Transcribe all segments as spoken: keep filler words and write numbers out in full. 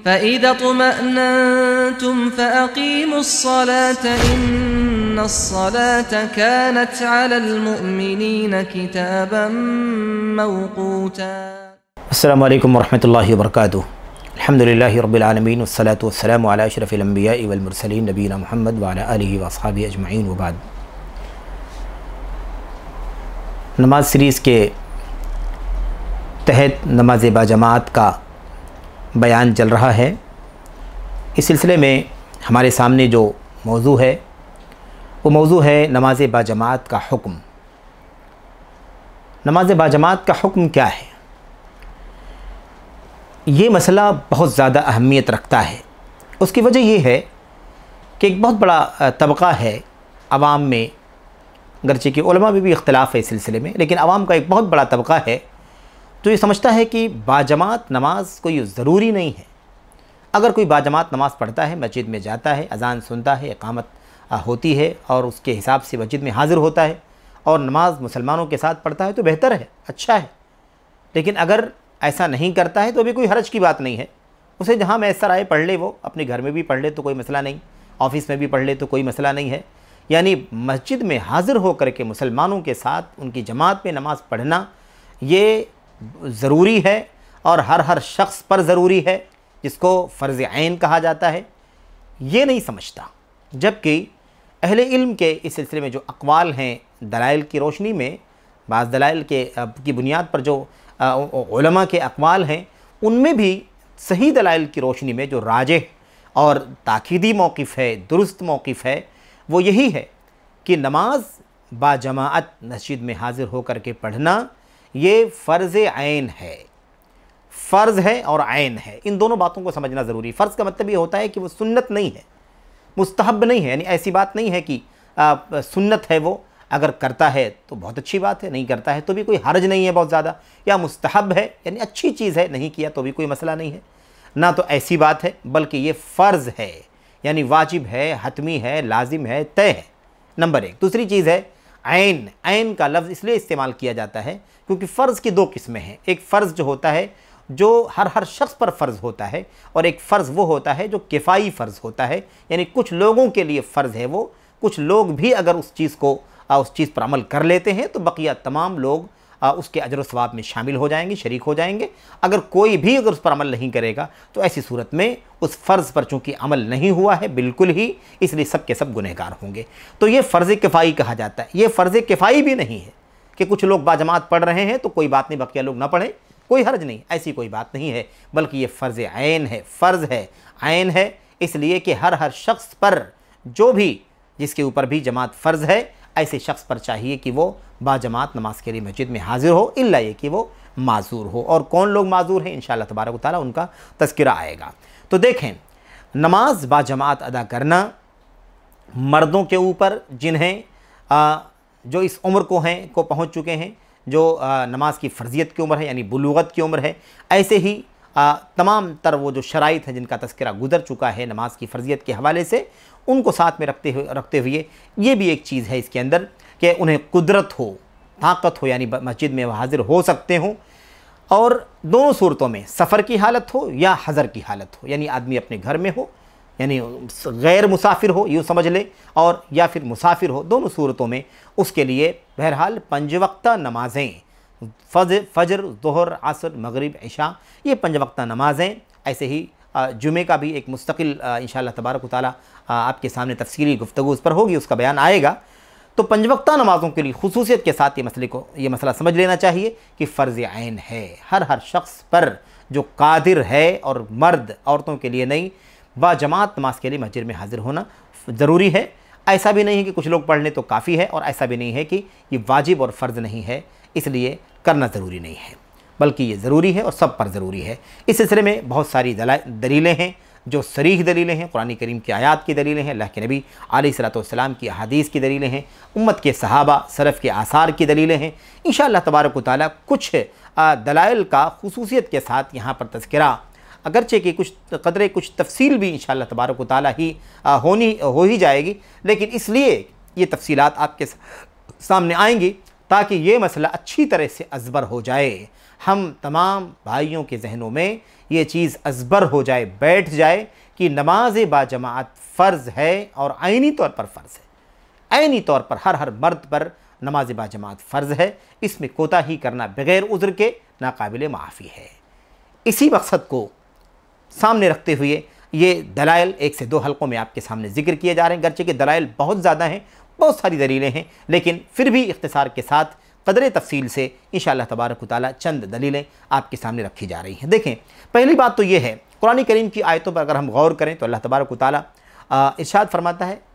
फ़इज़ा तुमअन्नतुम फ़अक़ीमुस्सलात इन्नस्सलात कानत अलल मुअमिनीन किताबन मौक़ूता। अस्सलामु अलैकुम वरहमतुल्लाहि वबरकातुहू। अल्हम्दुलिल्लाहि रब्बिल आलमीन वस्सलातु वस्सलामु अला अशरफिल अंबियाइ वल मुरसलीन नबीना मुहम्मद व अला आलिहि व अस्हाबिहि अजमईन व बाद। नमाज सीरीज़ के तहत नमाज बाजमात का बयान चल रहा है। इस सिलसिले में हमारे सामने जो मौजू है वो मौजू है नमाज बाजमात का हुक्म। नमाज बाजमात का हुक्म क्या है? ये मसला बहुत ज़्यादा अहमियत रखता है। उसकी वजह ये है कि एक बहुत बड़ा तबका है आवाम में, गरचे कि उलमा में भी इख्तिलाफ़ है इस सिलसिले में, लेकिन आवाम का एक बहुत बड़ा तबका है जो ये समझता है कि बाजमात नमाज कोई ज़रूरी नहीं है। अगर कोई बाजमात नमाज़ पढ़ता है, मस्जिद में जाता है, अज़ान सुनता है, इक़ामत होती है और उसके हिसाब से मस्जिद में हाज़िर होता है और नमाज मुसलमानों के साथ पढ़ता है तो बेहतर है, अच्छा है। लेकिन अगर ऐसा नहीं करता है तो भी कोई हर्ज की बात नहीं है। उसे जहाँ मैसर आए पढ़ ले, वो अपने घर में भी पढ़ ले तो कोई मसला नहीं, ऑफ़िस में भी पढ़ ले तो कोई मसला नहीं है। यानी मस्जिद में हाज़िर होकर के मुसलमानों के साथ उनकी जमात में नमाज़ पढ़ना ये ज़रूरी है और हर हर शख्स पर ज़रूरी है, जिसको फ़र्ज़ ऐन कहा जाता है। ये नहीं समझता, जबकि अहले इल्म के इस सिलसिले में जो अक़वाल हैं, दलाइल की रोशनी में, बाज़ दलाइल के की बुनियाद पर जो उलमा के अक़वाल हैं, उनमें भी सही दलाइल की रोशनी में जो राजिह और ताकीदी मौक़िफ़ है, दुरुस्त मौक़िफ़ है, वो यही है कि नमाज बाजमाअत मस्जिद में हाज़िर होकर के पढ़ना ये फ़र्ज़ ऐन है। फ़र्ज़ है और ऐन है, इन दोनों बातों को समझना ज़रूरी। फ़र्ज़ का मतलब ये होता है कि वो सुन्नत नहीं है, मुस्तहब नहीं है। यानी ऐसी बात नहीं है कि आ, सुन्नत है, वो अगर करता है तो बहुत अच्छी बात है, नहीं करता है तो भी कोई हर्ज नहीं है बहुत ज़्यादा, या मुस्तहब है यानी अच्छी चीज़ है, नहीं किया तो भी कोई मसला नहीं है ना। तो ऐसी बात है, बल्कि ये फ़र्ज़ है, यानी वाजिब है, हतमी है, लाजिम है, तय है, नंबर एक। दूसरी चीज़ है ऐन। ऐन का लफ्ज़ इसलिए इस्तेमाल किया जाता है क्योंकि फ़र्ज़ की दो किस्में हैं। एक फ़र्ज़ जो होता है जो हर हर शख्स पर फ़र्ज़ होता है, और एक फ़र्ज़ वो होता है जो किफ़ाई फ़र्ज़ होता है, यानी कुछ लोगों के लिए फ़र्ज़ है वो, कुछ लोग भी अगर उस चीज़ को उस चीज़ पर अमल कर लेते हैं तो बकिया तमाम लोग उसके अजर व सवाब में शामिल हो जाएंगे, शरीक हो जाएंगे। अगर कोई भी अगर उस पर अमल नहीं करेगा तो ऐसी सूरत में उस फ़र्ज़ पर चूँकि अमल नहीं हुआ है बिल्कुल ही, इसलिए सब के सब गुनहगार होंगे। तो ये फ़र्ज़ किफ़ाई कहा जाता है। ये फ़र्ज़ किफ़ाई भी नहीं है कि कुछ लोग बाजमात पढ़ रहे हैं तो कोई बात नहीं, बकिया लोग ना पढ़ें, कोई हर्ज नहीं, ऐसी कोई बात नहीं है, बल्कि ये फ़र्ज़ ऐन है। फ़र्ज़ है, ऐन है, इसलिए कि हर हर शख्स पर, जो भी जिसके ऊपर भी जमात फ़र्ज़ है, ऐसे शख्स पर चाहिए कि वो बाजमात नमाज के लिए मस्जिद में हाज़िर हो, इल्ला ये कि वो माज़ूर हो। और कौन लोग माज़ूर हैं इंशाअल्लाह तबारक व तआला उनका तज़किरा आएगा। तो देखें, नमाज बाजमात अदा करना मर्दों के ऊपर जिन्हें आ, जो इस उम्र को हैं को पहुँच चुके हैं, जो आ, नमाज की फ़र्जियत की उम्र है यानी बुलूगत की उम्र है, ऐसे ही आ, तमाम तर वो जो शराइत हैं जिनका तज़किरा गुज़र चुका है नमाज की फ़र्जियत के हवाले से, उनको साथ में रखते हुए रखते हुए ये भी एक चीज़ है इसके अंदर कि उन्हें कुदरत हो, ताकत हो, यानी मस्जिद में वह हाज़िर हो सकते हों। और दोनों सूरतों में, सफ़र की हालत हो या हज़र की हालत हो, यानी आदमी अपने घर में हो, यानी गैर मुसाफिर हो यूँ समझ ले, और या फिर मुसाफिर हो, दोनों सूरतों में उसके लिए बहरहाल पंज वक्ता नमाज़ें, फजर फजर ज़ोहर असर मगरिब इशा, ये पंज वक्ता नमाज़ें। ऐसे ही जुमे का भी एक मुस्तकिल इंशाअल्लाह तबारक व तआला आपके सामने तफसीली गुफ्तगू उस पर होगी, उसका बयान आएगा। तो पंज वक्ता नमाज़ों के लिए खुसूसियत के साथ ये मसले को ये मसला समझ लेना चाहिए कि फ़र्ज़ ऐन है, हर हर शख्स पर जो कादिर है, और मर्द औरतों के लिए नहीं, बाजमात नमाज के लिए मस्जिद में हाज़िर होना ज़रूरी है। ऐसा भी नहीं है कि कुछ लोग पढ़ लें तो काफ़ी है, और ऐसा भी नहीं है कि ये वाजिब और फ़र्ज़ नहीं है इसलिए करना ज़रूरी नहीं है, बल्कि ये ज़रूरी है और सब पर ज़रूरी है। इस सिलसिले में बहुत सारी दलीलें हैं, जो सरीह दलीलें हैं, कुरान करीम की आयात की दलीलें हैं, अल्लाह के नबी अलैहिस्सलातु वस्सलाम की अहादीस की दलीलें हैं, उम्मत के सहाबा सलफ़ के आसार की दलीलें हैं। इंशाअल्लाह तबारक व तआला कुछ दलाइल का खुसूसियत के साथ यहाँ पर तज़किरा, अगरचे कि कुछ कदरे कुछ तफसील भी इंशाअल्लाह तबारक व तआला ही होनी हो ही जाएगी, लेकिन इसलिए ये तफसीलात आपके सामने आएंगी ताकि ये मसला अच्छी तरह से अज़बर हो जाए। हम तमाम भाइयों के जहनों में ये चीज़ अज़बर हो जाए, बैठ जाए कि नमाज बाजमात फ़र्ज़ है और आइनी तौर पर फ़र्ज़ है। आइनी तौर पर हर हर मर्द पर नमाज बाजमात फ़र्ज़ है। इसमें कोताही करना बग़ैर उज़्र के नाकाबिल माफ़ी है। इसी मकसद को सामने रखते हुए ये दलाइल एक से दो हलक़ों में आपके सामने ज़िक्र किए जा रहे हैं। गर्चे के दलाइल बहुत ज़्यादा हैं, बहुत सारी दलीलें हैं, लेकिन फिर भी इख्तिसार के साथ क़दरे तफ़सील से इंशाअल्लाह तबारक व तआला चंद दलीलें आपके सामने रखी जा रही हैं। देखें, पहली बात तो ये है, कुरान करीम की आयतों पर अगर हम गौर करें तो अल्लाह तबारक व तआला इरशाद फरमाता है,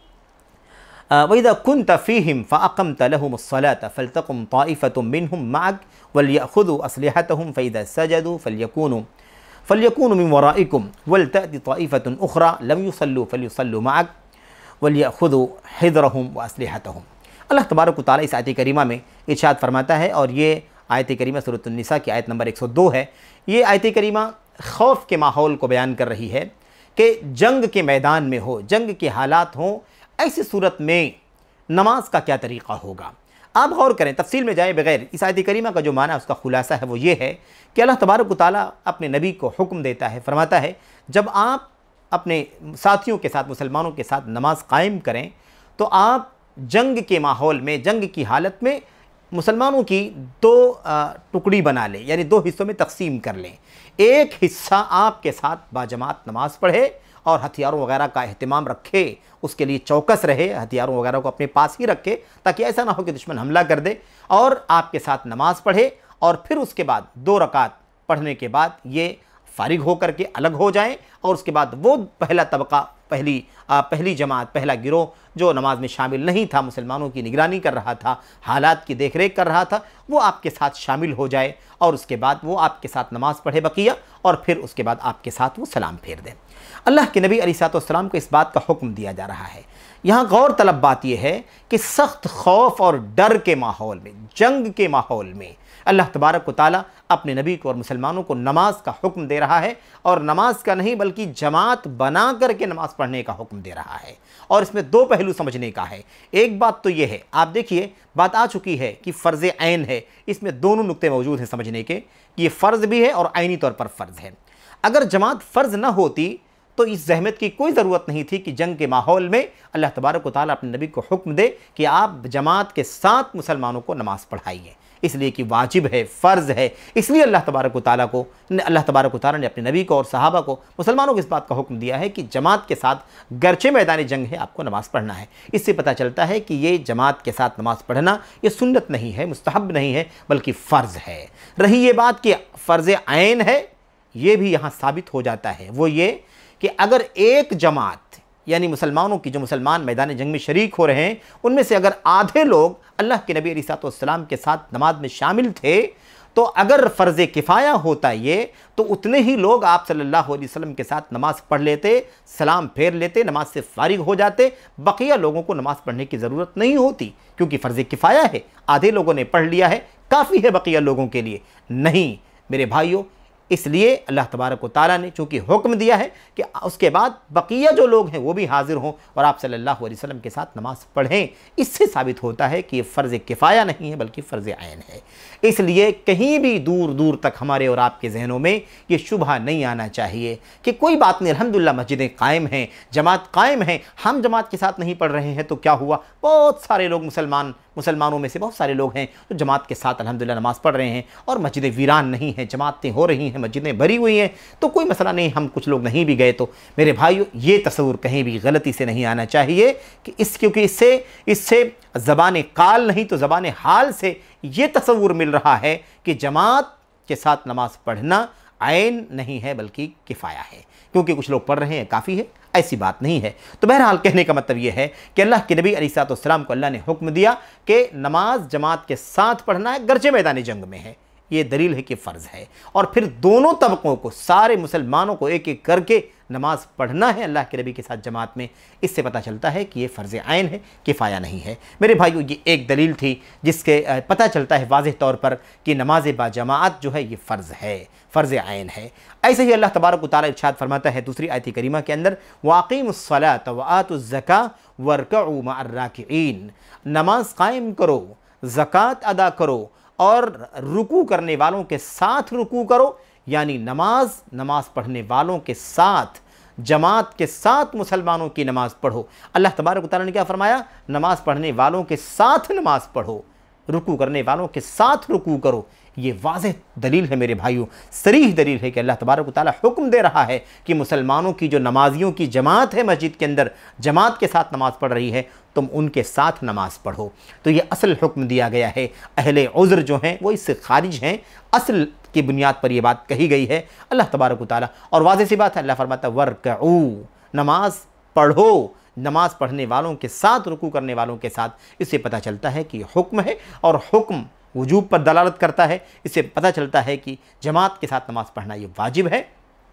वइज़ा कुन्त फ़ीहिम फ़अक़म्त लहुमुस्सलात फ़लतक़ुम ताइफ़तुम मिनहुम मअक वलियअख़ुज़ू अस्लिहतहुम फ़इज़ा सजदू फ़लयकूनू फ़लयकूनू मिन वराइकुम वलतअति ताइफ़तुन उख़रा लम युसल्लू फ़लयुसल्लू मअक वलियअख़ुज़ू हिज़रहुम व अस्लिहतहुम। अल्लाह तबारक व तआला इस आयत करीमा में इरशाद फरमाता है, और ये आयत करीमा सूरह अन-निसा की आयत नंबर एक सौ दो है। ये आयत करीमा खौफ के माहौल को बयान कर रही है कि जंग के मैदान में हो, जंग के हालात हों, ऐसी सूरत में नमाज का क्या तरीक़ा होगा। आप गौर करें, तफसील में जाए बगैर इस आयत करीमा का जो माना उसका खुलासा है वो ये है कि अल्लाह तबारक व तआला अपने नबी को हुक्म देता है, फरमाता है जब आप अपने साथियों के साथ, मुसलमानों के साथ नमाज कायम करें तो आप जंग के माहौल में, जंग की हालत में मुसलमानों की दो टुकड़ी बना लें, यानी दो हिस्सों में तकसीम कर लें। एक हिस्सा आपके साथ बाजमात नमाज पढ़े और हथियारों वगैरह का अहतमाम रखे, उसके लिए चौकस रहे, हथियारों वगैरह को अपने पास ही रखे ताकि ऐसा ना हो कि दुश्मन हमला कर दे, और आपके साथ नमाज पढ़े और फिर उसके बाद दो रकात पढ़ने के बाद ये फारिग होकर के अलग हो जाएं, और उसके बाद वो पहला तबका, पहली आ, पहली जमात, पहला गिरोह जो नमाज में शामिल नहीं था, मुसलमानों की निगरानी कर रहा था, हालात की देखरेख कर रहा था, वो आपके साथ शामिल हो जाए और उसके बाद वो आपके साथ नमाज पढ़े बकिया, और फिर उसके बाद आपके साथ वो सलाम फेर दें। अल्लाह के नबी अलैहिस्सलाम को इस बात का हुक्म दिया जा रहा है। यहाँ गौर तलब बात यह है कि सख्त खौफ और डर के माहौल में, जंग के माहौल में अल्लाह तबारक व तआला अपने नबी को और मुसलमानों को नमाज का हुक्म दे रहा है, और नमाज का नहीं बल्कि जमात बना करके नमाज पढ़ने का हुक्म दे रहा है। और इसमें दो पहलू समझने का है। एक बात तो ये है, आप देखिए बात आ चुकी है कि फ़र्ज़ ऐन है, इसमें दोनों नुक्ते मौजूद हैं समझने के कि ये फ़र्ज़ भी है और आइनी तौर पर फ़र्ज़ है। अगर जमात फ़र्ज़ ना होती तो इस जहमत की कोई ज़रूरत नहीं थी कि जंग के माहौल में अल्लाह तबारक व तआला अपने नबी को हुक्म दे कि आप जमात के साथ मुसलमानों को नमाज पढ़ाइए, इसलिए कि वाजिब है, फ़र्ज़ है। इसलिए अल्लाह तबारक व तआला को अल्लाह तबारक व तआला ने अपने नबी को और सहाबा को, मुसलमानों को इस बात का हुक्म दिया है कि जमात के साथ गर्चे मैदानी जंग है, आपको नमाज़ पढ़ना है। इससे पता चलता है कि ये जमात के साथ नमाज़ पढ़ना ये सुन्नत नहीं है, मुस्तहब नहीं है, बल्कि फ़र्ज़ है। रही ये बात कि फ़र्ज़ ऐन है, ये भी यहाँ साबित हो जाता है। वो ये कि अगर एक जमात, यानी मुसलमानों की, जो मुसलमान मैदान जंग में शरीक हो रहे हैं, उनमें से अगर आधे लोग अल्लाह के नबी अलैहिस्सलाम के साथ नमाज में शामिल थे, तो अगर फ़र्ज़ किफ़ाया होता ये, तो उतने ही लोग आप सल्लल्लाहु अलैहि वसल्लम के साथ नमाज़ पढ़ लेते, सलाम फेर लेते, नमाज से फारिग हो जाते, बकिया लोगों को नमाज़ पढ़ने की ज़रूरत नहीं होती, क्योंकि फ़र्ज़ किफ़ाया है, आधे लोगों ने पढ़ लिया है, काफ़ी है बकिया लोगों के लिए। नहीं मेरे भाइयों, इसलिए अल्लाह तबारक व तआला ने चूँकि हुक्म दिया है कि उसके बाद बकिया जो लोग हैं वो भी हाजिर हों और आप सल्लल्लाहु अलैहि वसल्लम के साथ नमाज़ पढ़ें, इससे साबित होता है कि ये फ़र्ज़ किफ़ाया नहीं है बल्कि फ़र्ज़ ऐन है। इसलिए कहीं भी दूर दूर तक हमारे और आपके जहनों में ये शुबहा नहीं आना चाहिए कि कोई बात नहीं, अल्हम्दुलिल्लाह मस्जिदें कायम हैं, जमात कायम हैं, हम जमात के साथ नहीं पढ़ रहे हैं तो क्या हुआ। बहुत सारे लोग, मुसलमान मुसलमानों में से बहुत सारे लोग हैं जो जमात के साथ अल्हम्दुलिल्लाह नमाज़ पढ़ रहे हैं और मस्जिदें वीरान नहीं हैं, जमातें हो रही हैं, मस्जिदें भरी हुई हैं, तो कोई मसला नहीं, हम कुछ लोग नहीं भी गए तो। मेरे भाइयों, ये तस्वुर कहीं भी गलती से नहीं आना चाहिए कि इस क्योंकि इससे इससे ज़बान काल नहीं तो ज़बान हाल से ये तस्वुर मिल रहा है कि जमात के साथ नमाज़ पढ़ना ऐन नहीं है बल्कि किफ़ाया है, क्योंकि कुछ लोग पढ़ रहे हैं काफ़ी है, ऐसी बात नहीं है। तो बहरहाल कहने का मतलब ये है कि अल्लाह के नबी अलैहिस्सलाम को अल्लाह ने हुक्म दिया कि नमाज जमात के साथ पढ़ना है, गर्चे मैदानी जंग में है, ये दलील है कि फ़र्ज़ है। और फिर दोनों तबकों को, सारे मुसलमानों को एक एक करके नमाज पढ़ना है अल्लाह के नबी के साथ जमात में, इससे पता चलता है कि ये फ़र्ज़ ऐन है, किफ़ाया नहीं है। मेरे भाइयों, ये एक दलील थी जिसके पता चलता है वाज़ेह तौर पर कि नमाज बाजमात जो है ये फ़र्ज़ है, फ़र्ज़ ऐन है। ऐसे ही अल्लाह तबारक व तआला इरशाद फरमाता है दूसरी आयत करीमा के अंदर, वाक़ीमुस्सलात व आतुज़्ज़का वरकऊ मअर राकिईन, नमाज कायम करो, ज़कात अदा करो और रुकू करने वालों के साथ रुकू करो, यानी नमाज नमाज पढ़ने वालों के साथ, जमात के साथ मुसलमानों की नमाज पढ़ो। अल्लाह तबारक व तआला ने क्या फरमाया? नमाज पढ़ने वालों के साथ नमाज पढ़ो, रुकू करने वालों के साथ रुकू करो। ये वाज़ेह दलील है मेरे भाइयों, सरीह दलील है कि अल्लाह तबारक व तआला हुक्म दे रहा है कि मुसलमानों की जो नमाजियों की जमात है मस्जिद के अंदर, जमात के साथ नमाज पढ़ रही है, तुम उनके साथ नमाज पढ़ो। तो ये असल हुक्म दिया गया है। अहले उज़्र जो हैं वो इससे खारिज हैं, असल की बुनियाद पर यह बात कही गई है अल्लाह तबारक व तआला। और वाज़ेह सी बात है, अल्लाह फरमाता है वर्कऊ, नमाज पढ़ो, नमाज पढ़ने वालों के साथ, रुकू करने वालों के साथ। इससे पता चलता है कि हुक्म है और हुक्म वजूब पर दलालत करता है। इससे पता चलता है कि जमात के साथ नमाज पढ़ना ये वाजिब है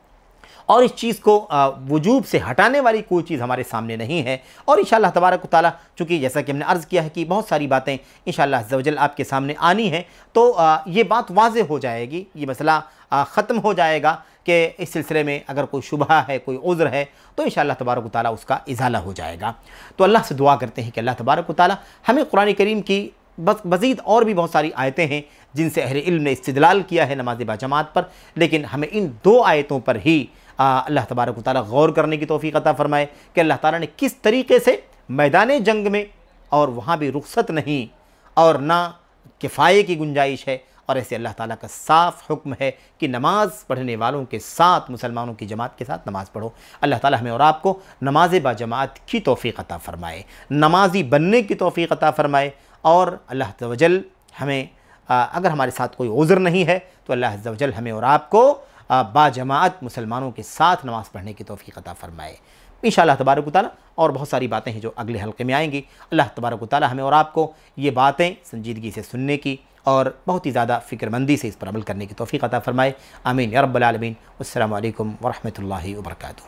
और इस चीज़ को वजूब से हटाने वाली कोई चीज़ हमारे सामने नहीं है। और इंशाअल्लाह तबारक व तआला, चूँकि जैसा कि हमने अर्ज़ किया है कि बहुत सारी बातें इंशाअल्लाह अज़्ज़ व जल आपके सामने आनी हैं, तो ये बात वाज़ेह हो जाएगी, ये मसला ख़त्म हो जाएगा कि इस सिलसिले में अगर कोई शुबहा है, कोई उज़्र है, तो इंशाअल्लाह तबारक व तआला उसका इज़ाला हो जाएगा। तो अल्लाह से दुआ करते हैं कि अल्लाह तबारक व तआला हमें कुरान करीम की बस मज़ीद और भी बहुत सारी आयतें हैं जिनसे अहले इल्म ने इस्तिदलाल किया है नमाज बाजमात पर, लेकिन हमें इन दो आयतों पर ही अल्लाह तबारक व तआला गौर करने की तौफ़ीक़ अता फ़रमाए कि अल्लाह ताला ने किस तरीके से मैदान जंग में, और वहाँ भी रुख़सत नहीं और ना किफ़ाये की गुंजाइश है, और ऐसे अल्लाह ताला का साफ़ हुक्म है कि नमाज़ पढ़ने वालों के साथ, मुसलमानों की जमात के साथ नमाज़ पढ़ो। अल्लाह ताला हमें और आपको नमाज बाजमात की तौफ़ीक़ अता फ़रमाए, नमाजी बनने की तौफ़ीक़ अता फ़रमाए। और अल्लाह अज़्ज़ व जल हमें, अगर हमारे साथ कोई उज़्र नहीं है तो अल्लाह अज़्ज़ व जल हमें और आपको बाजमात मुसलमानों के साथ नमाज़ पढ़ने की तौफ़ीक़ अता फ़रमाए इंशाअल्लाह तबारक व तआला। और बहुत सारी बातें हैं जो अगले हल्के में आएंगी। अल्लाह तबारक व तआला हमें और आपको ये बातें संजीदगी से सुनने की और बहुत ही ज़्यादा फ़िक्रमंदी से इस पर अमल करने की तौफ़ीक़ अता फ़रमाए। आमीन या रब्बल आलमीन। अस्सलामु अलैकुम व रहमतुल्लाहि व बरकातुहू।